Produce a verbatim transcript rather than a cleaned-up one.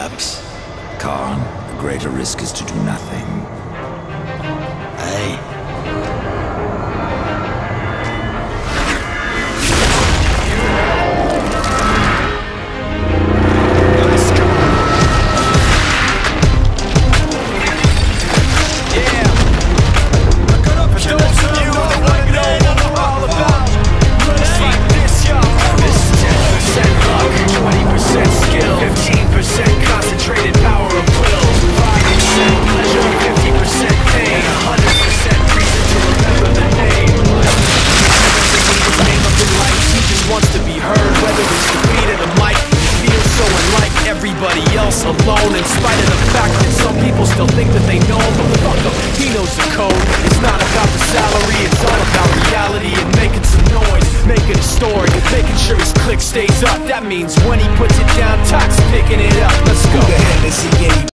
perhaps. Khan, the greater risk is to do nothing. Hey. Everybody else alone, in spite of the fact that some people still think that they know him, but fuck him, he knows the code. It's not about the salary, it's all about reality and making some noise, making a story, making sure his click stays up. That means when he puts it down, Tox picking it up. Let's go.